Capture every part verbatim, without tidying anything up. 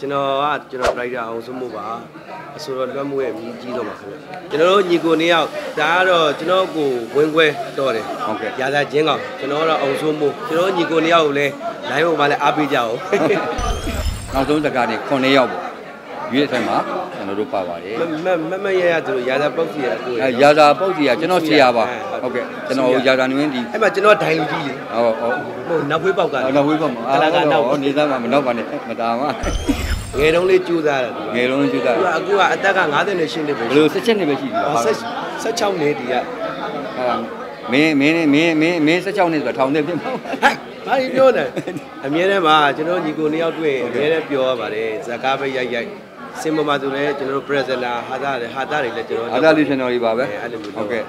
ကျွန်တော်ကကျွန်တော် writer အောင်စုမှုပါဆိုတော့လွှမ်းမှုရဲ့အမြင့်ကြီးဆုံးပါခင်ဗျကျွန်တော်တို့ညီကိုနှစ်ယောက်ဒါကတော့ကျွန်တော်ကိုဝင်ခွဲတော်တယ်ဟုတ်ကဲ့ရာသာချင်းကောင်ကျွန်တော်ကတော့အောင်စုမှုကျွန်တော်ညီကိုနှစ်ယောက်ကိုလည်း line ပေါ်မှာလည်းအားပေးကြအောင်နောက်ဆုံးစကားတွေခုနှစ်ယောက်ပေါ့ရွေးဆိုင်မှာကျွန်တော်တို့ပါပါတယ်မမမရရသူရာသာပုတ်စီရသူအဲရာသာပုတ်စီရကျွန်တော်ဆရာပါဟုတ်ကဲ့ကျွန်တော်ရာသာနွင်းဒီအဲ့မှာကျွန်တော်ဒိုင်လူကြီးလေဟုတ်ဟုတ်ဟိုနောက်ဝေးပေါက်ကနောက်ဝေးပေါက်မှာကလာကနောက်နေသားမှာမနောက်ပါနဲ့မတာမှာငယ်တုန်းလေးကျူးသားတယ်ငယ်တုန်းလေးကျူးသားအခုအခုကအသက်က၅၈နှစ်ပဲဘယ်လို၁၈နှစ်ပဲရှိသေးတယ်၁၆နှစ်ဒီကဟာမင်းမင်းမင်းမင်းမင်း၁၆နှစ်ဆိုတာထောင်ထဲဖြစ်မှာဘာလို့ပြောလဲအမြဲတမ်းမှာကျွန်တော်ညီကိုနှစ်ယောက်တွေ့ရင်အမြဲတမ်းပြောရပါတယ်ဇာကားပဲရိုက်ရိုက်စင်ပေါ်မှာဆိုလည်းကျွန်တော်တို့ presenter ဟာတာတွေဟာတာတွေလည်းကျွန်တော်ဟာတာလေးရှင်တော်ကြီးပါပဲဟုတ်ကဲ့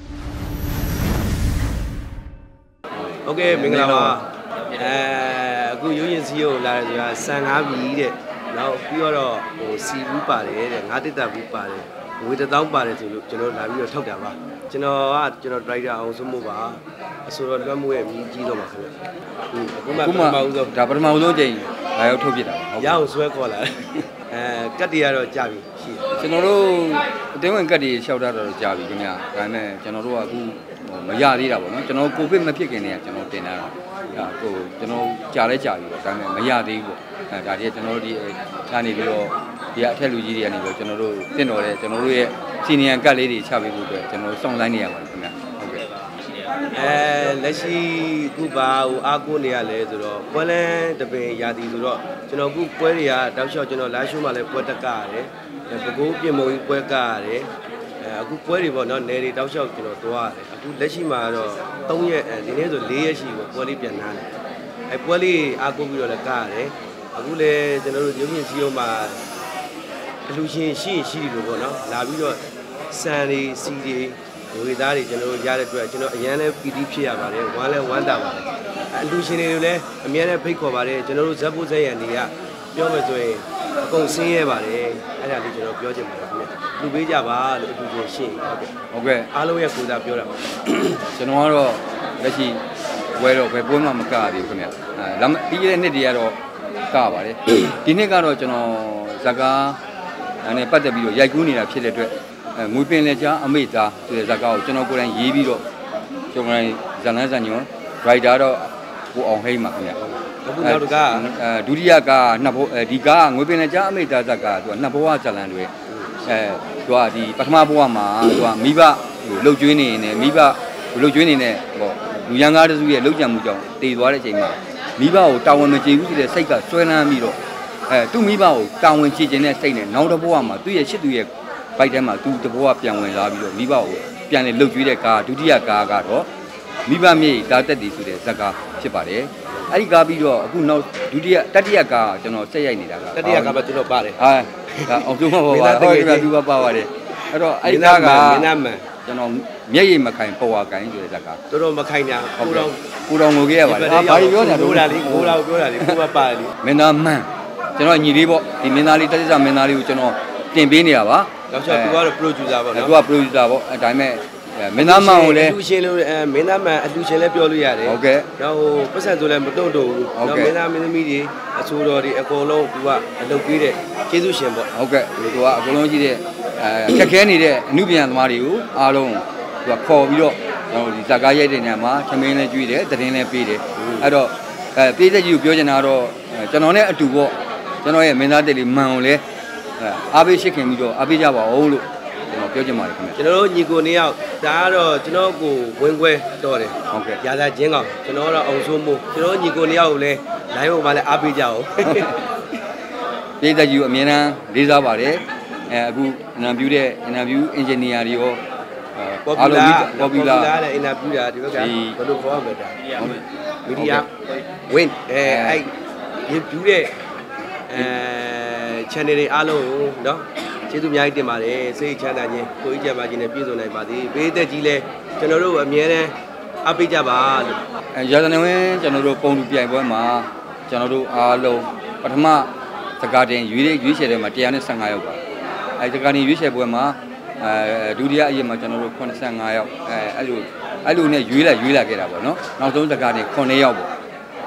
โอเคမင်္ဂလာပါအဲအခုရုပ်ရင်စီးကိုလာတယ်ဆိုတာဆန်ငါးပြီတဲ့နောက်ပြီးတော့ဟိုစီဘူးပါတယ်တဲ့ငါးတစ်သက်ဘူးပါတယ်ဝေတသောင်းပါတယ်ဆိုလို့ကျွန်တော်လာပြီးတော့ထုတ်တာပါကျွန်တော်ကကျွန်တော် writer အောင်စုမှုပါအဆိုတော့လွှမ်းမှုရဲ့အမြင့်ကြီးဆုံးပါခင်ဗျအခုမှပထမဦးဆုံးဒါပထမဦးဆုံးချိန်လာရောက်ထုတ်ပြတာဟုတ်ရအောင်ဆွဲခေါ်လာတယ်အဲကတ်တီကတော့ကြာပြီရှိကျွန်တော်တို့အတင်းဝင်ကတ်တီလျှောက်တာတော့ကြာပြီခင်ဗျာဒါပေမဲ့ကျွန်တော်တို့ကအခုမရသေးတာပေါ့နော်ကျွန်တော်ကိုဗစ်မဖြစ်ခင်တည်းကကျွန်တော်တင်တာဒါဟိုကျွန်တော်ကြာလဲကြာပြီပေါ့ဒါပေမဲ့မရသေးဘူးပေါ့အဲဒါတည်းကျွန်တော်တို့ဒီကနေပြီးတော့ဒီအထက်လူကြီးတွေကနေပြီးတော့ကျွန်တော်တို့တင့်တော်တဲ့ကျွန်တော်တို့ရဲ့စီနီယံကတ်လေးတွေချပေးဖို့အတွက်ကျွန်တော်တို့စောင့်လိုက်နေရပါတယ်ခင်ဗျာဟုတ်ကဲ့အဲလက်ရှိခုပါဟိုအားကိုးနေရလဲဆိုတော့ပွဲလန်းတပင်ရာသီဆိုတော့ကျွန်တော်ခုပွဲတွေကတောက်လျှောက်ကျွန်တော်လာရှိုးမှာလဲပွဲတက်ကရတယ်ပကိုးပြင်မုံကြီးပွဲကရတယ်အဲအခုပွဲတွေပေါ့နော်နယ်တွေတောက်လျှောက်ကျွန်တော်သွားရတယ်အခုလက်ရှိမှာတော့၃ရက်ဒီနေ့ဆို၄ရက်ရှိပြီပွဲလေးပြန်လာတယ်အဲပွဲလေးအားကိုးပြီးတော့လည်းကရတယ်အခုလဲကျွန်တော်တို့ရုပ်ရှင်စီးရုံးမှာအလူရှင်ရှိရှိလို့ပေါ့နော်လာပြီးတော့စံတွေစီတွေဝေသားတွေကျွန်တော်တို့ရတဲ့အတွက်ကျွန်တော်အရန်လဲပီတိဖြစ်ရပါတယ်ဝမ်းလဲဝမ်းသာပါတယ်အလူရှင်တွေကိုလည်းအများနဲ့ဖိတ်ခေါ်ပါတယ်ကျွန်တော်တို့ဇက်ဖို့ဇက်ရံတွေကပြောမယ်ဆိုရင်အကုန်ဆင်းရဲပါတယ်အဲ့ဒါလေးကျွန်တော်ပြောချင်ပါတယ်ခင်ဗျလူပေးကြပါလို့အလူရှင်ရှိဟုတ်ကဲ့ဟုတ်ကဲ့အားလုံးရဲ့ကိုယ်စားပြောတာပါကျွန်တော်ကတော့လက်ရှိဝဲတော့ဘယ်ပွဲမှမကရသေးဘူးခင်ဗျအဲလမ်းပြီးတဲ့နှစ်တွေကတော့ကပါတယ်ဒီနှစ်ကတော့ကျွန်တော်ဇကားအဲ့နဲ့ပတ်သက်ပြီးတော့ရိုက်ကူးနေတာဖြစ်တဲ့အတွက်အဲငွေပင်လက်ကြားအမိသားဆိုတဲ့ဇာတ်ကားကိုကျွန်တော်ကိုယ်တိုင်ရေးပြီးတော့ကျွန်တော်တိုင်းဇာလန်းဇာညွန် writer တော့ကိုအောင်ဟိမ့်ပါခင်ဗျအခုနောက်တကအဲဒုတိယကနှစ်ဘဒီကငွေပင်လက်ကြားအမိသားဇာတ်ကားသူကနှစ်ဘဝဇာလန်းတွေအဲသူကဒီပထမဘဝမှာသူကမိဘလှုပ်ကျွေးနေနေမိဘလှုပ်ကျွေးနေနေဟောလူရန်ကားတစုရဲ့လှုပ်ကြံမှုကြောင့်တည်သွားတဲ့အချိန်မှာမိဘကိုတာဝန်မကျေဘူးဆိုတဲ့စိတ်ကဆွဲလန်းပြီးတော့အဲသူ့မိဘကိုတာဝန်ချခြင်းနဲ့စိတ်နဲ့နောက်တစ်ဘဝမှာသူ့ရဲ့ရှစ်သူရဲ့ဘိုက်ထဲမှာသူတဘဝပြန်ဝင်လာပြီးတော့မိဘကိုပြန်လေလှုပ်ကြွေးတဲ့ကားဒုတိယကားကတော့မိဘမြေဒါတက်တည်ဆိုတဲ့ဇာတ်ကားဖြစ်ပါတယ်အဲ့ဒီကားပြီးတော့အခုနောက်ဒုတိယတတိယကားကျွန်တော်ဆက်ရိုက်နေတာကတတိယကားပဲကျွန်တော်ပါတယ်ဟာဒါအောင်ကျုံးမပါပါဟုတ်ကဲ့သူကပါပါတယ်အဲ့တော့အဲ့ဒီကားကမင်းသားမှန်ကျွန်တော်မျက်ရည်မခိုင်ပေါ်ဝါကိုင်းဆိုတဲ့ဇာတ်ကားတော်တော်မခိုင်ညာကိုတော်ကိုတော်ငိုခဲ့ရပါတယ်ဟာဘာပြောနေတာလို့ပြောတာလေကိုတော်ပြောတာလေကိုကပါတယ်လေမင်းသားမှန်ကျွန်တော်ညီလေးပေါ့ဒီမင်းသားလေးတတိယမင်းသားလေးကိုကျွန်တော်တင်ပေးနေတာပါနောက်ချက်သူကတော့ producer ပေါ့နော်သူက producer ပေါ့အဲဒါပေမဲ့မင်းသားမှန်ကိုလည်းအလူရှင်လို့အဲမင်းသားမှန်အလူရှင်လည်းပြောလို့ရတယ်ဟုတ်ကဲ့နောက်ဟိုပတ်စံဆိုလည်းမတုံ့တော့ဘူးနောက်မင်းသားမင်းသမီးတွေအဆိုတော်တွေအကုန်လုံးသူကအလုပ်ပေးတဲ့ကျေးဇူးရှင်ပေါ့ဟုတ်ကဲ့သူကအကုန်လုံးရှိတဲ့အဲခက်ခဲနေတဲ့အမှုပြန်သမားတွေကိုအားလုံးသူကခေါ်ပြီးတော့ကျွန်တော်ဒီဇာကားရိုက်တဲ့နေရာမှာသမင်းလည်းကျွေးတယ်သတင်းလည်းပေးတယ်အဲ့တော့အဲပေးတဲ့ကြီးကိုပြောချင်တာကတော့ကျွန်တော်နဲ့အတူပေါ့ကျွန်တော်ရဲ့မင်းသားတက်လေးမှန်ကိုလည်းအားပေးရှိခင်ပြီးတော့အားပေးကြပါဦးလို့ကျွန်တော်ပြောချင်ပါတယ်ခင်ဗျကျွန်တော်တို့ညီကိုနှစ်ယောက်ဒါကတော့ကျွန်တော်ကိုဝင်ခွဲတော်တယ်ဟုတ်ကဲ့ရာသာချင်းကောင်ကျွန်တော်ကတော့အောင်ဆိုးမို့ကျွန်တော်ညီကိုနှစ်ယောက်ကိုလည်း line ပေါ်မှာလည်းအားပေးကြအောင်ပြည်သက်ကြီးကိုအမြဲတမ်းလေးစားပါတယ်အဲအခု interview တဲ့ interview engineer တွေရောအားလုံး popular တဲ့ interview တာဒီဘက်ကဘယ်လိုခေါ်ရမလဲဒါမီဒီယာဝင်းအဲအဲ့ဒီပြူတဲ့အဲ channel တွေအားလုံးเนาะကျေးဇူးအများကြီးတင်ပါတယ်စိတ်ချမ်းသာခြင်းကိုယ်ကြီးကြမ်းပါခြင်းနဲ့ပြည့်စုံနိုင်ပါစေဘေးသက်ကြီးလဲကျွန်တော်တို့အမြဲတမ်းအားပေးကြပါလို့အဲရာဇနဝင်းကျွန်တော်တို့ပုံလူပြိုင်ပွဲမှာကျွန်တော်တို့အားလုံးပထမစကားတင်ရွေးရွေးချယ်တဲ့မှာone hundred fifteenယောက်ပါအဲစကားတင်ရွေးချယ်ပွဲမှာအဲဒုတိယအရင်မှာကျွန်တော်တို့fifty-fiveယောက်အဲအဲ့လိုအဲ့လိုနဲ့ရွေးလာရွေးလာခဲ့တာပေါ့နော်နောက်ဆုံးစကားတင်nineယောက်ပေါ့အဲ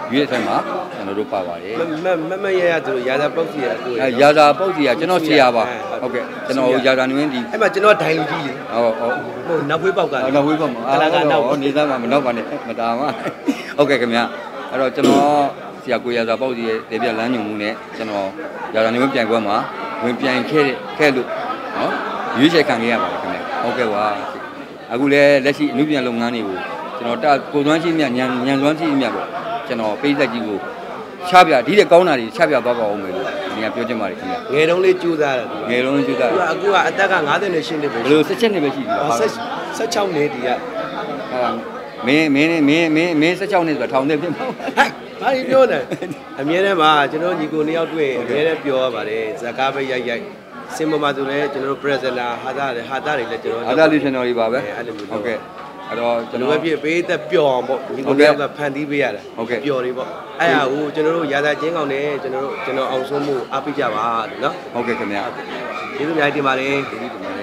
ရွေးဆိုင်မှာကျွန်တော်တို့ပါပါတယ်မမမရရသူရာသာပုတ်စီရသူအဲရာသာပုတ်စီကကျွန်တော်ဆရာပါဟုတ်ကဲ့ကျွန်တော်ရာသာနွင်းဒီအဲ့မှာကျွန်တော်ဒိုင်လူကြီးလေဟုတ်ဟုတ်ဟိုနောက်ဖွေးပေါက်ကနောက်ဝေးပါမှာကလာကနောက်နေသားမှာမနောက်ပါနဲ့မတားပါဟုတ်ကဲ့ခင်ဗျအဲ့တော့ကျွန်တော်ဆရာကိုရာသာပုတ်စီရဲ့လေပြလမ်းညွန်မှုနဲ့ကျွန်တော်ရာသာနွင်းပြန်ခွဲမှာဝင်ပြန်ခဲ့ခဲ့လို့နော်ရွေးချယ်ခံခဲ့ရပါတယ်ခင်ဗျဟုတ်ကဲ့ပါအခုလည်းလက်ရှိအမှုပြန်လုပ်ငန်းတွေကိုကျွန်တော်တကိုသွမ်းရှိမြညံညံသွမ်းရှိမြပေါ့ကျွန်တော်ပိတ်သက်ကြီးကိုချပြဒီတဲ့ကောင်းတာတွေချပြသွားပါအောင်မယ်လို့ဒီကပြောချင်ပါတယ်ခင်ဗျငယ်တုန်းလေးကျူးသားတယ်သူငယ်လုံးကျူတာကအခုကအသက်က58နှစ်ပဲဘယ်လိုဆက်ချက်နေပဲရှိပြီလား 16နှစ်ဒီကဟာမင်းမင်းမင်းမင်းမင်း16နှစ်ဆိုတာထောင်ထဲပြင်ပါဟဲ့ဘာပြောနေအမြဲတမ်းမှာကျွန်တော်ညီကိုနှစ်ယောက်တွေ့အမြဲတမ်းပြောရပါတယ်ဇကားပဲရိုက်ရိုက်စင်မမဆိုလဲကျွန်တော် presenter ဟာတာဟာတာတွေလည်းကျွန်တော်အာသာလူရှင်တော်တွေပါပဲအဲ့လိုမျိုးဟုတ်ကဲ့အဲ့တော့ကျွကျွန်န်တော်တော်ပဲပြပေးသက်ပျော်အောင်ပေါ့ညီကိုနှစ်ယောက်ကဖန်တီးပေးရတာဟုတ်ကဲ့ပျော်တွေပေါ့အဲ့ဟာကိုကျွန်တော်တို့ရာသာချင်းကောင်နဲ့ကျွန်တော်တို့ကျွန်တော်အောင်ဆုံးမှုအားပေးကြပါလို့နော်ဟုတ်ကဲ့ခင်ဗျာကျေးဇူးအများကြီးတင်ပါတယ်ဒီဒီ